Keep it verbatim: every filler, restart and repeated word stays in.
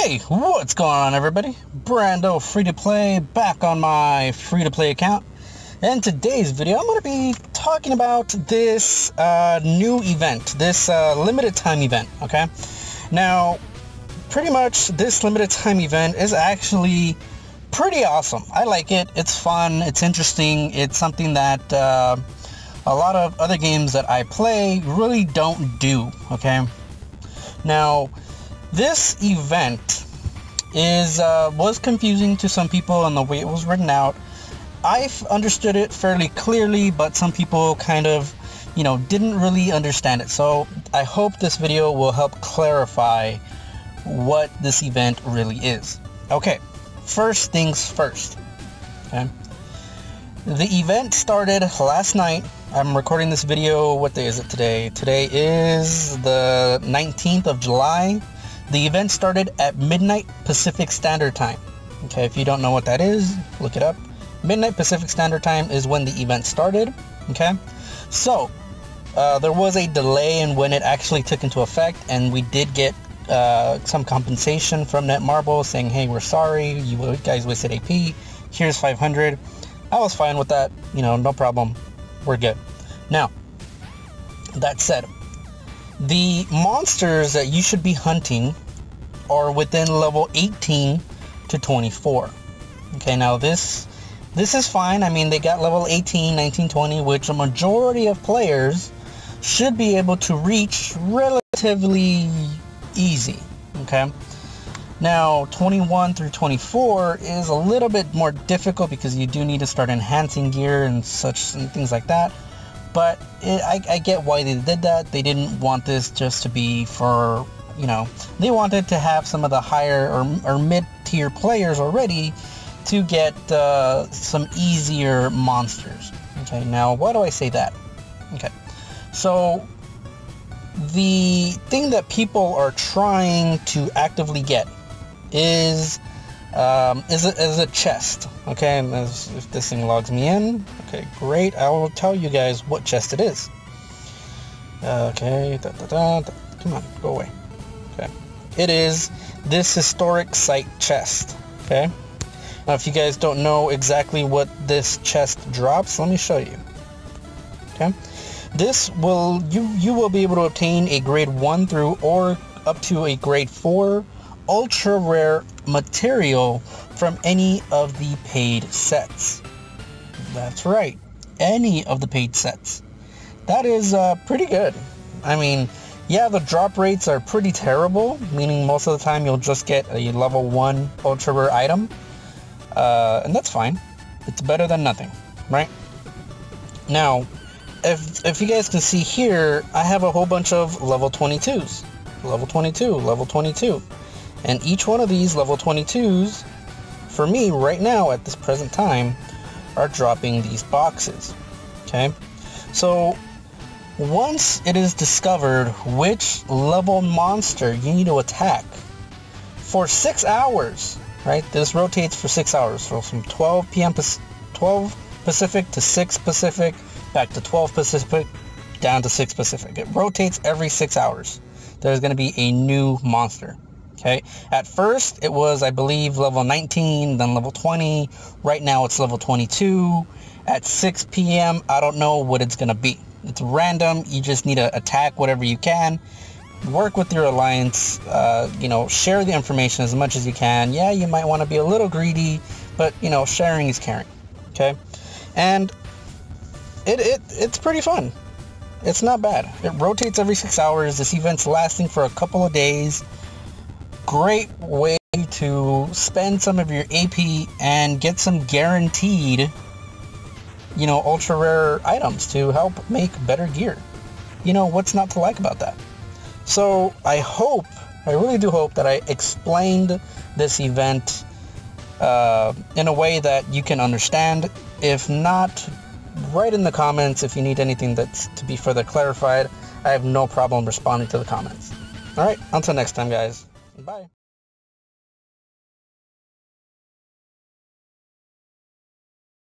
Hey, what's going on, everybody? Brando Free to Play back on my free to play account. And today's video, I'm going to be talking about this uh, new event, this uh, limited time event, okay? Now, pretty much this limited time event is actually pretty awesome. I like it. It's fun. It's interesting. It's something that uh, a lot of other games that I play really don't do, okay? Now, this event is uh, was confusing to some people in the way it was written out. I've understood it fairly clearly, but some people kind of, you know, didn't really understand it. So I hope this video will help clarify what this event really is. Okay, first things first. Okay, the event started last night. I'm recording this video, what day is it today? Today is the nineteenth of July. The event started at midnight Pacific Standard Time. Okay, if you don't know what that is, look it up. Midnight Pacific Standard Time is when the event started. Okay, so uh, there was a delay in when it actually took into effect, and we did get uh, some compensation from Netmarble saying, hey, we're sorry, you guys wasted A P, here's five hundred. I was fine with that, you know, no problem, we're good. Now, that said, the monsters that you should be hunting are within level eighteen to twenty-four. Okay, now this this is fine. I mean, they got level eighteen, nineteen, twenty, which a majority of players should be able to reach relatively easy. Okay, now twenty-one through twenty-four is a little bit more difficult because you do need to start enhancing gear and such and things like that. But it, I, I get why they did that. They didn't want this just to be for, you know, they wanted to have some of the higher or, or mid-tier players already to get uh, some easier monsters. Okay, now why do I say that? Okay, so the thing that people are trying to actively get is Um, is, a, is a chest. Okay, and as, if this thing logs me in, okay, great, I will tell you guys what chest it is. Okay, da, da, da, da. Come on, go away. Okay, it is this historic site chest. Okay, now if you guys don't know exactly what this chest drops, let me show you. Okay, this will, you, you will be able to obtain a grade one through or up to a grade four ultra rare material from any of the paid sets. That's right, any of the paid sets. That is uh, pretty good. I mean, yeah, the drop rates are pretty terrible, meaning most of the time you'll just get a level one ultra rare item, uh, and that's fine. It's better than nothing, right? Now, if, if you guys can see here, I have a whole bunch of level twenty-twos. Level twenty-two, level twenty-two. And each one of these level twenty-twos, for me right now at this present time, are dropping these boxes. Okay, so once it is discovered which level monster you need to attack for six hours, right? This rotates for six hours, so from twelve p m twelve Pacific to six Pacific, back to twelve Pacific, down to six Pacific. It rotates every six hours. There's going to be a new monster. Okay, at first it was, I believe, level nineteen, then level twenty. Right now it's level twenty-two. At six p m I don't know what it's gonna be. It's random. You just need to attack whatever you can. Work with your alliance. Uh, you know, share the information as much as you can. Yeah, you might want to be a little greedy, but you know, sharing is caring. Okay, and it it it's pretty fun. It's not bad. It rotates every six hours. This event's lasting for a couple of days. Great way to spend some of your A P and get some guaranteed, you know, ultra rare items to help make better gear. You know, what's not to like about that? So I hope, I really do hope that I explained this event uh, in a way that you can understand. If not, write in the comments if you need anything that's to be further clarified. I have no problem responding to the comments. Alright, until next time, guys. Bye.